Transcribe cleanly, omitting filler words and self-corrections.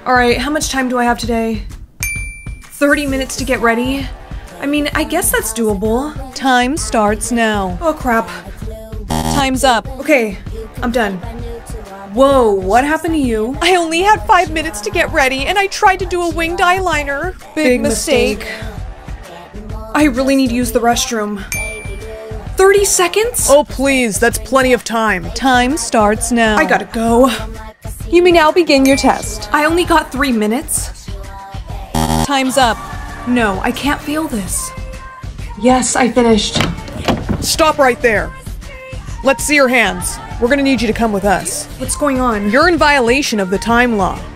Alright, how much time do I have today? 30 minutes to get ready? I mean, I guess that's doable. Time starts now. Oh crap. Time's up. Okay, I'm done. Whoa, what happened to you? I only had 5 minutes to get ready, and I tried to do a winged eyeliner. Big mistake. I really need to use the restroom. 30 seconds? Oh please, that's plenty of time. Time starts now. I gotta go. You may now begin your test. I only got 3 minutes. Time's up. No, I can't feel this. Yes, I finished. Stop right there. Let's see your hands. We're gonna need you to come with us. What's going on? You're in violation of the time law.